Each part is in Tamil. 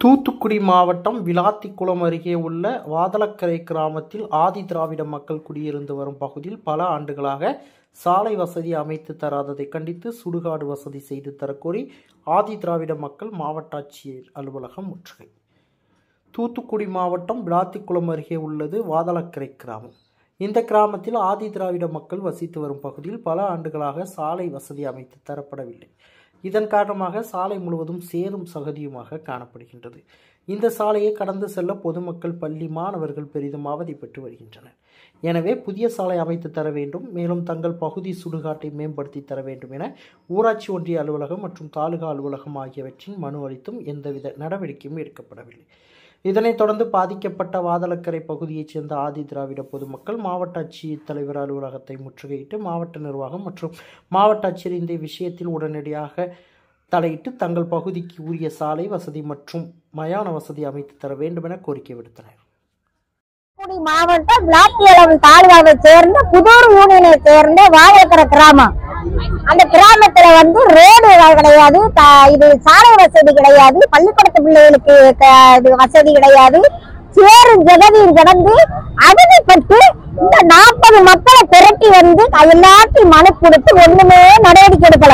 தூத்துக்குடி மாவட்டம் விளாத்திக்குளம் அருகே உள்ள வாதலக்கரை கிராமத்தில் ஆதி திராவிட மக்கள் குடியிருந்து வரும் பகுதியில் பல ஆண்டுகளாக சாலை வசதி அமைத்து தராததை கண்டித்து சுடுகாடு வசதி செய்து தரக்கோரி ஆதி திராவிட மக்கள் மாவட்ட ஆட்சியர் அலுவலகம் முற்றுகை. தூத்துக்குடி மாவட்டம் விளாத்திக்குளம் அருகே உள்ளது வாதலக்கரை கிராமம். இந்த கிராமத்தில் ஆதி திராவிட மக்கள் வசித்து வரும் பகுதியில் பல ஆண்டுகளாக சாலை வசதி அமைத்து தரப்படவில்லை. இதன் காரணமாக சாலை முழுவதும் சேரும் சகதியுமாக காணப்படுகின்றது. இந்த சாலையை கடந்து செல்ல பொதுமக்கள், பள்ளி மாணவர்கள் பெரிதும் அவதிப்பட்டு வருகின்றனர். எனவே புதிய சாலை அமைத்து தர வேண்டும், மேலும் தங்கள் பகுதி சுடுகாட்டை மேம்படுத்தி தர வேண்டும் என ஊராட்சி ஒன்றிய அலுவலகம் மற்றும் தாலுகா அலுவலகம் ஆகியவற்றின் மனு அளித்தும் எந்தவித நடவடிக்கையும் எடுக்கப்படவில்லை. இதனைத் தொடர்ந்து பாதிக்கப்பட்ட வாதலக்கரை பகுதியைச் சேர்ந்த ஆதி திராவிட பொதுமக்கள் மாவட்ட ஆட்சியர் தலைவர் அலுவலகத்தை முற்றுகையிட்டு மாவட்ட நிர்வாகம் மற்றும் மாவட்ட ஆட்சியர் இந்த விஷயத்தில் உடனடியாக தலையிட்டு தங்கள் பகுதிக்கு உரிய சாலை வசதி மற்றும் மயான வசதி அமைத்து தர வேண்டும் என கோரிக்கை விடுத்தனர். மாவட்டம் விளாத்திக்குளம் தாலுகாவை சேர்ந்த புதூர் யூனியனை சேர்ந்த வாதலக்கரை கிராமம். அந்த கிராமத்துல ரோடு கிடையாது, இது சாலை வசதி கிடையாது, பள்ளிக்கூடத்து பிள்ளைகளுக்கு வசதி கிடையாது. சேரும் ஜெகதியும் கடந்து அவதிப்பட்டு இந்த 40 மக்களை திரட்டி எல்லாத்தையும் மனு கொடுத்து ஒண்ணுமே நடவடிக்கை எடுக்கல.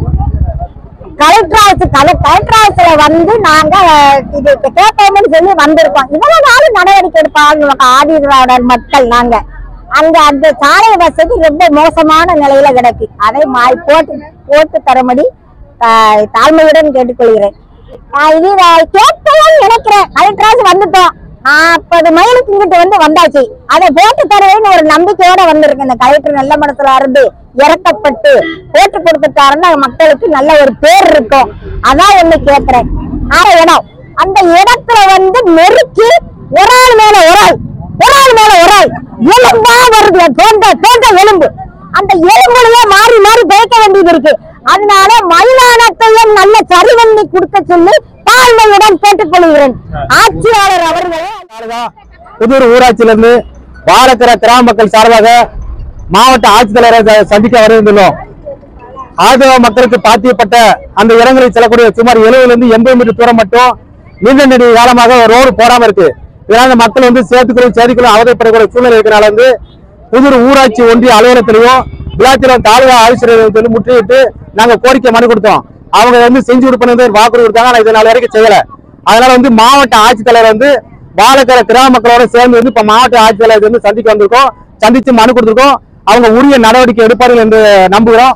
கலெக்டர் ஹவுஸ்ல நாங்க இது கேட்போம்னு சொல்லி வந்திருக்கோம். இவ்வளவு நடவடிக்கை எடுப்பாங்க ஆதி திராவிட மக்கள். நாங்க அங்க அந்த சாலை வசதி ரொம்ப மோசமான நிலையில கிடக்கு. அதை போட்டு தரும்படி தாழ்மையுடன் கேட்டுக்கொள்கிறேன். இது கேட்கலாம் நினைக்கிறேன். கலெக்டர் ஹவுஸ் வந்துட்டோம், 40 மைலுக்கு இங்கிட்டு வந்தாச்சு. அதை போட்டு தருவேன்னு ஒரு நம்பிக்கையோட வந்திருக்கு. இந்த கலெக்டர் நல்ல மனசுல இருந்து இறக்கப்பட்டு போட்டு கொடுத்துட்டாருன்னா மக்களுக்கு நல்ல ஒரு பேர் இருக்கும். அதான் ஒண்ணு கேட்கிறேன். இடம் அந்த இடத்துல நெருக்கி ஒரு ஆள் மேல ஒரு ஆள் எலும்பா வருது, தோன்ற எலும்பு. அந்த எலும்புலயே மாறி மாறி பேக்க வேண்டியது இருக்கு. அதனால மைதானத்தையும் நல்ல சரிவண்ணி கொடுக்க சொல்லி தாழ்மையுடன் கேட்டுக்கொள்கிறேன். ஆட்சியாளர் அவர்களே, புதூர் ஊராட்சியிலிருந்து வாதலக்கரை கிராம மக்கள் சார்பாக மாவட்ட ஆட்சித்தலைவரை சந்திக்க வருகின்றோம். ஆதரவு மக்களுக்கு பாத்தியப்பட்ட அந்த இடங்களில் செல்லக்கூடிய சுமார் 70 இருந்து 80 மீட்டர் தூரம் மட்டும் நீண்ட நெடிய காலமாக ரோடு போடாம இருக்கு. இதனால மக்கள் சேதிக்குள்ள அவதைப்படக்கூடிய சூழ்நிலை இருக்கிறனால புதூர் ஊராட்சி ஒன்றிய அலுவலகத்திலையும் விளாத்திக்குளம் தாலுகா ஆட்சியர் முற்றுகையிட்டு நாங்க கோரிக்கை மனு கொடுத்தோம். அவங்க செஞ்சு கொடுப்பது வாக்குறுதி கொடுத்தாங்க. ஆனா இதனால வரைக்கும் செய்யல. அதனால மாவட்ட ஆட்சித்தலைவர் வாதலக்கரை கிராம மக்களோட சேர்ந்து இப்ப மாவட்ட ஆட்சித்தலைவர் சந்திக்க வந்திருக்கோம். சந்திச்சு மனு கொடுத்திருக்கோம். அவங்க உரிய நடவடிக்கை எடுப்பார்கள் என்று நம்புகிறோம்.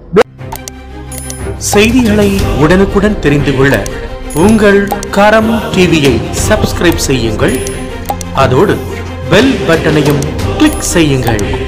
செய்திகளை உடனுக்குடன் தெரிந்து கொள்ள உங்கள் கரம் டிவியை சப்ஸ்கிரைப் செய்யுங்கள். அதோடு பெல் பட்டனையும் கிளிக் செய்யுங்கள்.